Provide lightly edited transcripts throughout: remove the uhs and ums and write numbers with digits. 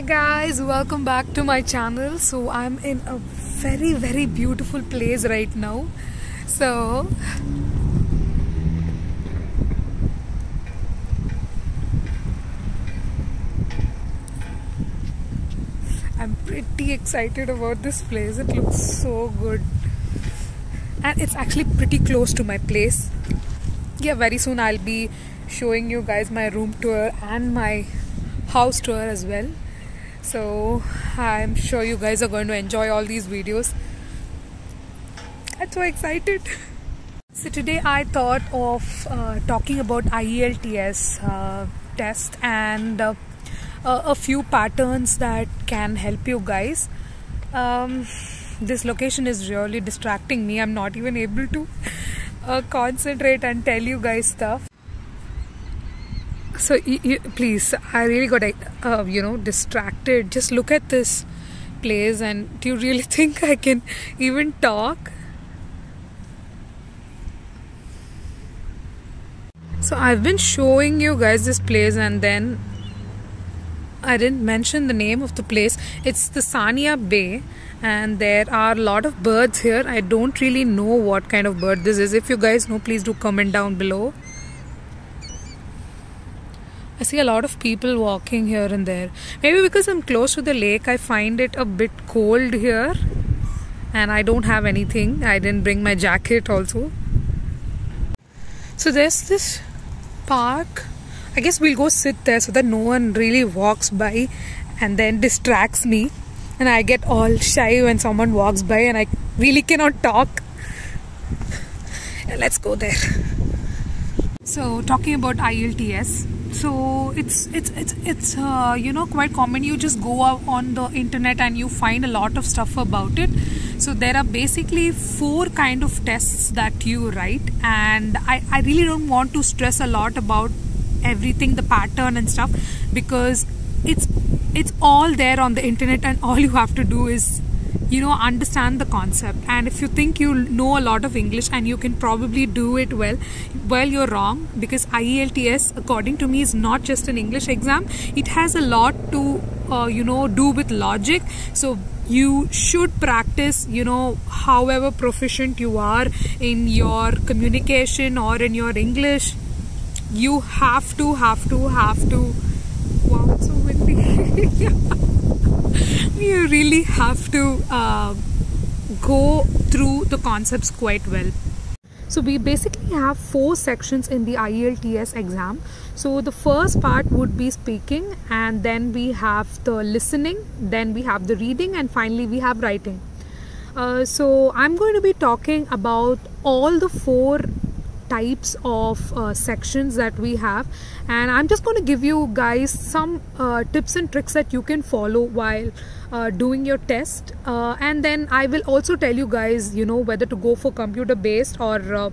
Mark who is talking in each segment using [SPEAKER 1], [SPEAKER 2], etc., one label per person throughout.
[SPEAKER 1] Guys, welcome back to my channel. So I'm in a very beautiful place right now. So I'm pretty excited about this place. It looks so good and it's actually pretty close to my place. Yeah, very soon I'll be showing you guys my room tour and my house tour as well. So I'm sure you guys are going to enjoy all these videos. I'm so excited. So today I thought of talking about IELTS test and a few patterns that can help you guys. This location is really distracting me. I'm not even able to concentrate and tell you guys stuff. So please, I really got distracted. Just look at this place, and do you really think I can even talk? So I've been showing you guys this place and then I didn't mention the name of the place. It's the Sania Bay and there are a lot of birds here. I don't really know what kind of bird this is. If you guys know, please do comment down below. I see a lot of people walking here and there. Maybe because I'm close to the lake, I find it a bit cold here. And I don't have anything. I didn't bring my jacket also. So there's this park. I guess we'll go sit there so that no one really walks by and then distracts me. And I get all shy when someone walks by and I really cannot talk. Let's go there. So talking about IELTS. So it's quite common. You just go out on the internet and you find a lot of stuff about it. So there are basically 4 kind of tests that you write, and I really don't want to stress a lot about everything, the pattern and stuff, because it's all there on the internet and all you have to do is understand the concept. And if you think you know a lot of English and you can probably do it well, you're wrong, because IELTS according to me is not just an English exam. It has a lot to do with logic. So you should practice, however proficient you are in your communication or in your English, you have to wow, it's so windy. You really have to go through the concepts quite well. So we basically have 4 sections in the IELTS exam. So the first part would be speaking, and then we have the listening, then we have the reading, and finally we have writing. So I'm going to be talking about all the 4 types of sections that we have, and I'm just going to give you guys some tips and tricks that you can follow while doing your test, and then I will also tell you guys whether to go for computer based or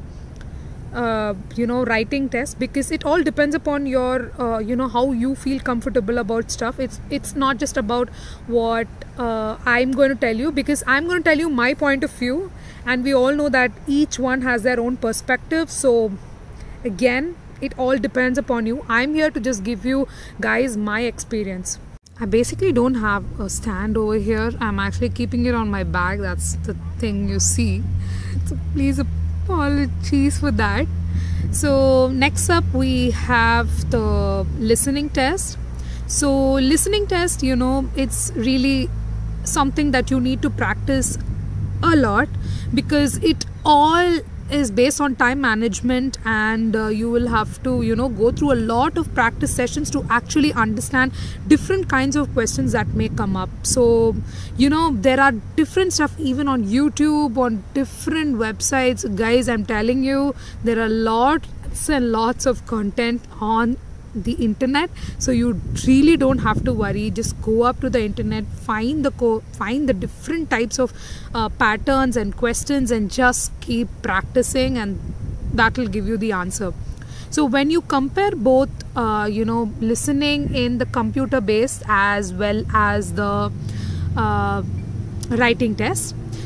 [SPEAKER 1] writing test, because it all depends upon your how you feel comfortable about stuff. It's not just about what I'm going to tell you, because I'm going to tell you my point of view, and we all know that each one has their own perspective. So again, it all depends upon you. I'm here to just give you guys my experience. I basically don't have a stand over here. I'm actually keeping it on my bag. That's the thing you see. So please apologies for that. So next up we have the listening test. So listening test, it's really something that you need to practice a lot, because it all is based on time management, and you will have to go through a lot of practice sessions to actually understand different kinds of questions that may come up. So there are different stuff even on YouTube, on different websites. Guys, I'm telling you, there are lots and lots of content on the internet, so you really don't have to worry. Just go up to the internet, find the different types of patterns and questions, and just keep practicing, and that will give you the answer. So when you compare both listening in the computer based as well as the writing test,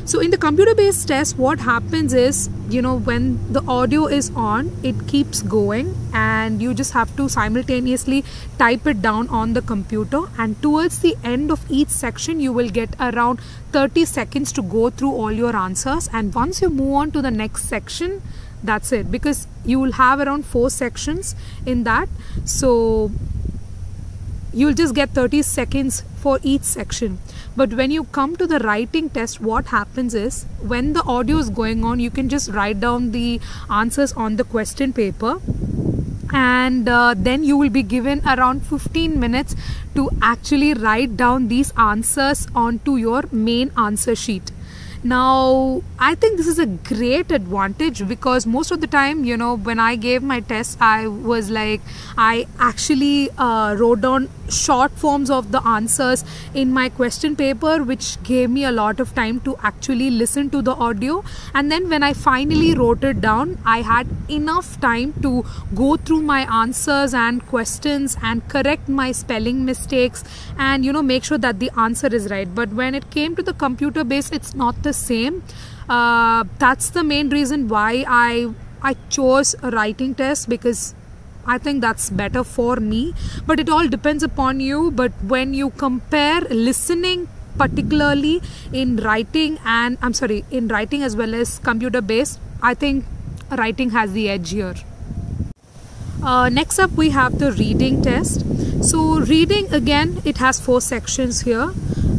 [SPEAKER 1] So in the computer based test, what happens is, when the audio is on, it keeps going and you just have to simultaneously type it down on the computer, and towards the end of each section you will get around 30 seconds to go through all your answers. And once you move on to the next section, that's it, because you will have around 4 sections in that, so you'll just get 30 seconds for each section. But when you come to the writing test, what happens is, when the audio is going on, you can just write down the answers on the question paper, and then you will be given around 15 minutes to actually write down these answers onto your main answer sheet. Now, I think this is a great advantage, because most of the time, when I gave my test, I actually wrote down short forms of the answers in my question paper, which gave me a lot of time to actually listen to the audio. And then when I finally wrote it down, I had enough time to go through my answers and questions and correct my spelling mistakes and make sure that the answer is right. But when it came to the computer based, it's not the same. That's the main reason why I chose a writing test, because I think that's better for me. But it all depends upon you. But when you compare listening, particularly in writing as well as computer based, I think writing has the edge here. Next up we have the reading test. So reading, again, it has 4 sections here.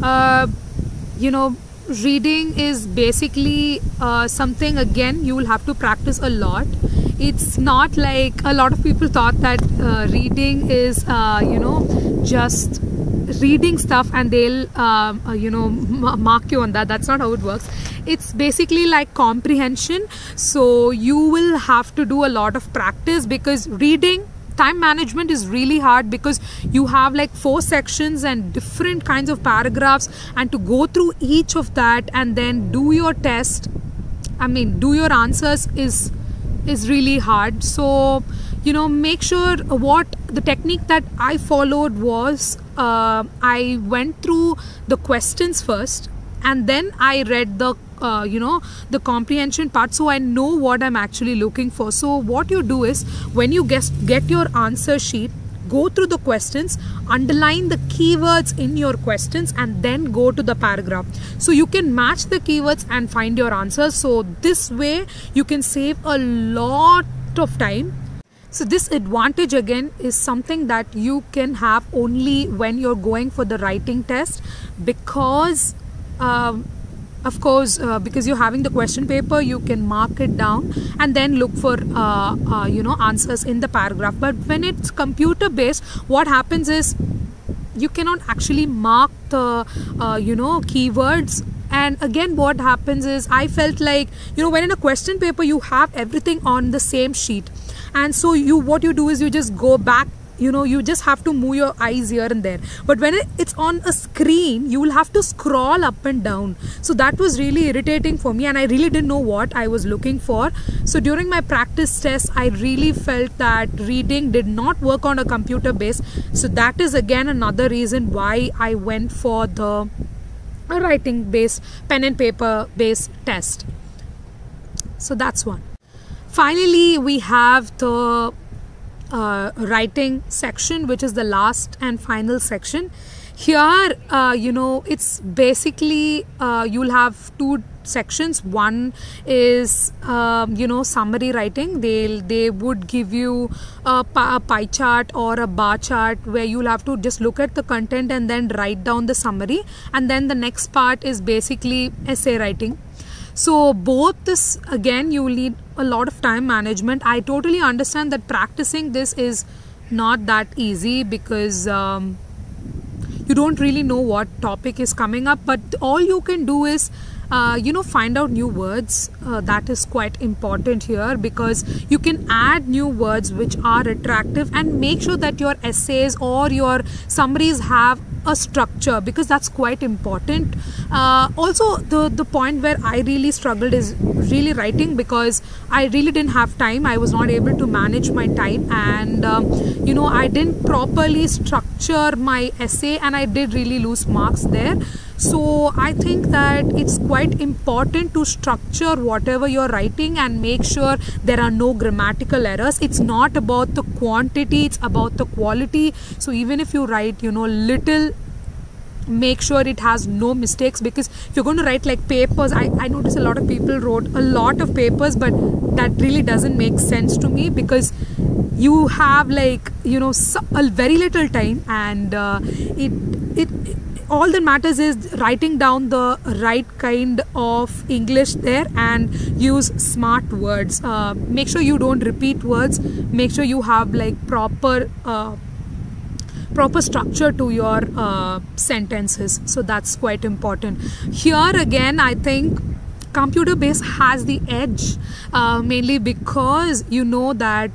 [SPEAKER 1] Reading is basically something, again, you will have to practice a lot. It's not like a lot of people thought that reading is just reading stuff and they'll mark you on that. That's not how it works. It's basically like comprehension. So you will have to do a lot of practice, because reading, time management is really hard, because you have like 4 sections and different kinds of paragraphs, and to go through each of that and then do your test, do your answers is really hard. So make sure, what the technique that I followed was, I went through the questions first, and then I read the the comprehension part, so I know what I'm actually looking for. So what you do is, when you get your answer sheet, go through the questions, underline the keywords in your questions, and then go to the paragraph, so you can match the keywords and find your answers. So this way you can save a lot of time. So this advantage, again, is something that you can have only when you're going for the writing test, because of course, because you're having the question paper, you can mark it down and then look for answers in the paragraph. But when it's computer based, what happens is, you cannot actually mark the keywords. And again, what happens is, I felt like, when in a question paper you have everything on the same sheet, and so what you do is, you just go back, you just have to move your eyes here and there. But when it's on a screen, you will have to scroll up and down. So that was really irritating for me, and I really didn't know what I was looking for. So during my practice test, I really felt that reading did not work on a computer base. So that is again another reason why I went for the writing based, pen and paper based test. So that's one. Finally, we have the writing section, which is the last and final section. Here it's basically you'll have 2 sections. One is summary writing. They would give you a pie chart or a bar chart, where you'll have to just look at the content and then write down the summary. And then the next part is basically essay writing. So both this, again, you will need a lot of time management. I totally understand that practicing this is not that easy, because you don't really know what topic is coming up. But all you can do is find out new words. That is quite important here, because you can add new words which are attractive, and make sure that your essays or your summaries have a structure, because that's quite important. Also, the point where I really struggled is really writing, because I really didn't have time. I was not able to manage my time, and I didn't properly structure my essay, and I did really lose marks there. So I think that it's quite important to structure whatever you're writing and make sure there are no grammatical errors. It's not about the quantity, it's about the quality. So even if you write little, make sure it has no mistakes, because if you're going to write like papers, I notice a lot of people wrote a lot of papers, but that really doesn't make sense to me, because you have a very little time, and it all that matters is writing down the right kind of English there and use smart words. Make sure you don't repeat words. Make sure you have proper structure to your sentences. So that's quite important. Here again, I think computer based has the edge, mainly because that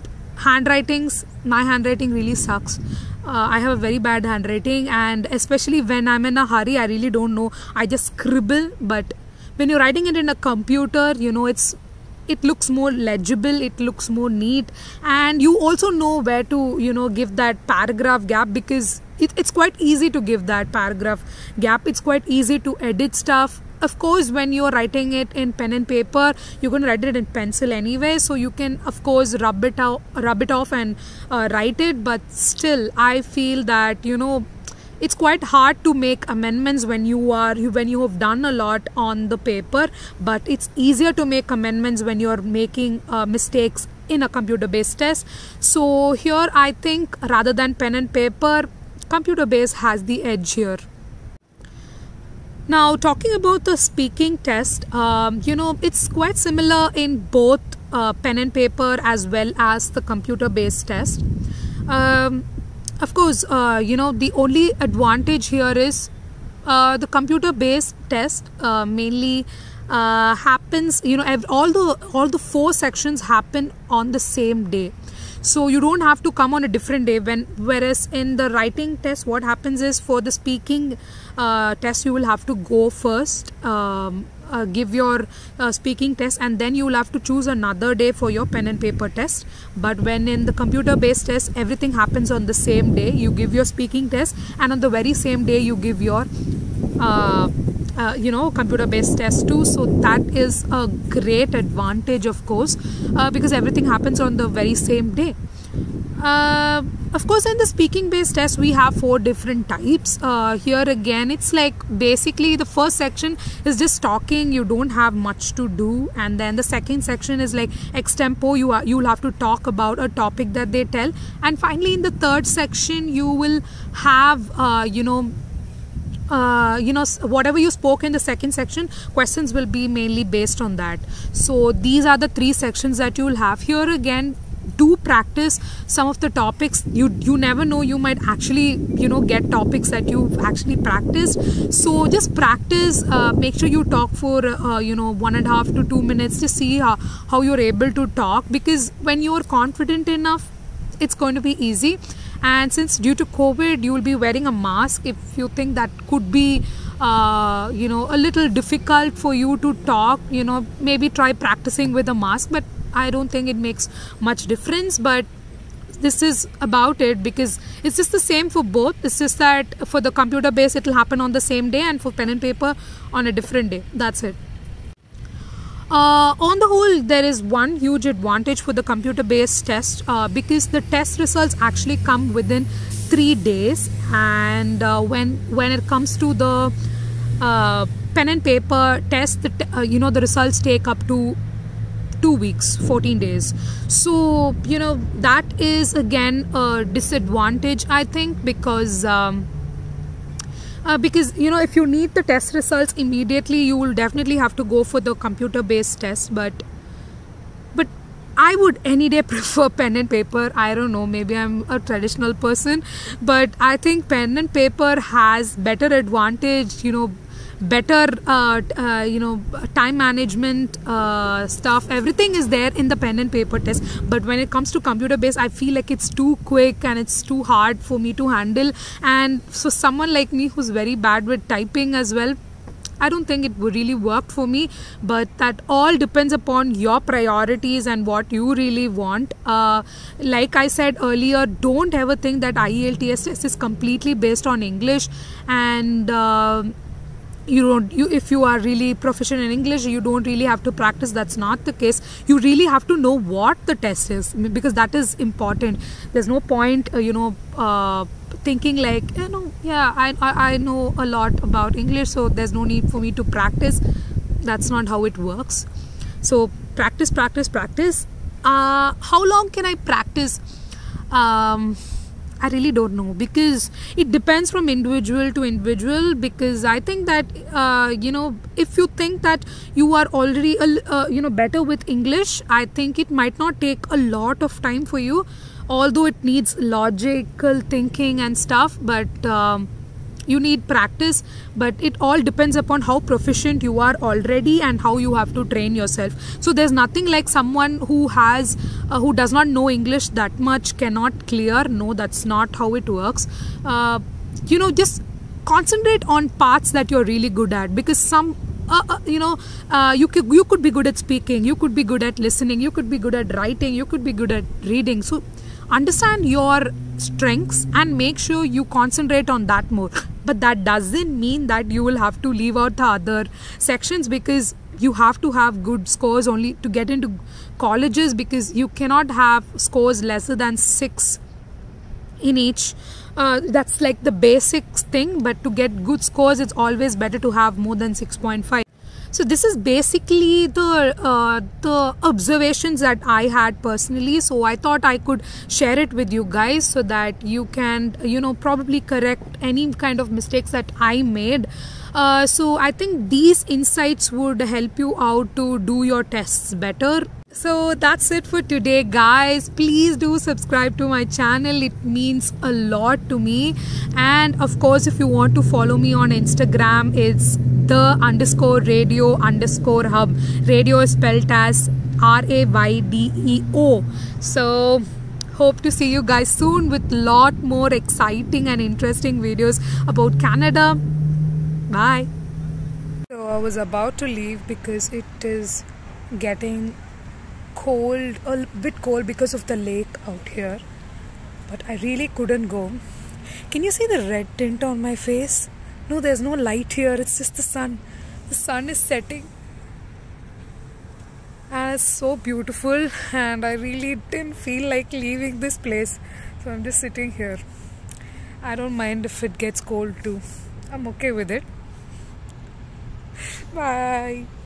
[SPEAKER 1] my handwriting really sucks. I have a very bad handwriting, and especially when I'm in a hurry, I really don't know. I just scribble. But when you're writing it in a computer, it looks more legible, it looks more neat, and you also know where to give that paragraph gap, because it's quite easy to give that paragraph gap. It's quite easy to edit stuff. Of course, when you're writing it in pen and paper, you're going to write it in pencil anyway, so you can of course rub it off and write it. But still, I feel that it's quite hard to make amendments when you have done a lot on the paper, but it's easier to make amendments when you're making mistakes in a computer based test. So here I think, rather than pen and paper, computer based has the edge here. Now, talking about the speaking test, it's quite similar in both pen and paper as well as the computer based test. Of course, the only advantage here is the computer based test mainly happens, all the 4 sections happen on the same day. So you don't have to come on a different day. Whereas in the writing test, what happens is, for the speaking test, you will have to go first, give your speaking test, and then you will have to choose another day for your pen and paper test. But when in the computer based test, everything happens on the same day. You give your speaking test, and on the very same day you give your computer based test too. So that is a great advantage, of course, because everything happens on the very same day. Of course, in the speaking based test, we have 4 different types. Here again, it's basically the first section is just talking. You don't have much to do, and then the second section is extempo. You'll have to talk about a topic that they tell, and finally in the third section you will have whatever you spoke in the second section, questions will be mainly based on that. So these are the 3 sections that you will have. Here again, do practice some of the topics. You never know, you might actually get topics that you've actually practiced. So just practice. Make sure you talk for 1.5 to 2 minutes to see how you're able to talk, because when you're confident enough, it's going to be easy. And since due to COVID, you will be wearing a mask, if you think that could be a little difficult for you to talk, maybe try practicing with a mask. But I don't think it makes much difference. But this is about it, because it's just the same for both. It's just that for the computer based, it will happen on the same day, and for pen and paper on a different day. That's it. On the whole, there is one huge advantage for the computer based test, because the test results actually come within 3 days, and when it comes to the pen and paper test, the results take up to 2 weeks, 14 days. So that is again a disadvantage, I think, because if you need the test results immediately, you will definitely have to go for the computer based test. But I would any day prefer pen and paper. I don't know, maybe I'm a traditional person, but I think pen and paper has better advantage, better time management stuff. Everything is there in the pen and paper test, but when it comes to computer based, I feel like it's too quick and it's too hard for me to handle. And so someone like me who's very bad with typing as well, I don't think it would really work for me. But that all depends upon your priorities and what you really want. Like I said earlier, don't ever think that IELTS test is completely based on English, and if you are really proficient in English, you don't really have to practice. That's not the case. You really have to know what the test is, because that is important. There's no point thinking like, I know a lot about English, so there's no need for me to practice. That's not how it works. So practice. How long can I practice? I really don't know, because it depends from individual to individual. Because I think that if you think that you are already better with English, I think it might not take a lot of time for you, although it needs logical thinking and stuff. But you need practice. But it all depends upon how proficient you are already and how you have to train yourself. So there's nothing like someone who does not know English that much cannot clear. No, that's not how it works. Just concentrate on parts that you're really good at, because you could be good at speaking, you could be good at listening, you could be good at writing, you could be good at reading. So understand your strengths and make sure you concentrate on that more. But that doesn't mean that you will have to leave out the other sections, because you have to have good scores only to get into colleges, because you cannot have scores lesser than 6 in each. That's like the basic thing. But to get good scores, it's always better to have more than 6.5. So this is basically the observations that I had personally. So I thought I could share it with you guys, so that you can probably correct any kind of mistakes that I made. So I think these insights would help you out to do your tests better. So that's it for today, guys. Please do subscribe to my channel. It means a lot to me. And of course, if you want to follow me on Instagram, it's the_radio_hub. Radio is spelled as RAYDEO. So hope to see you guys soon with lot more exciting and interesting videos about Canada. Bye. So I was about to leave because it is getting cold, a bit cold because of the lake out here, but I really couldn't go. Can you see the red tint on my face? No, there's no light here, it's just the sun. The sun is setting and it's so beautiful, and I really didn't feel like leaving this place, so I'm just sitting here. I don't mind if it gets cold too. I'm okay with it. Bye.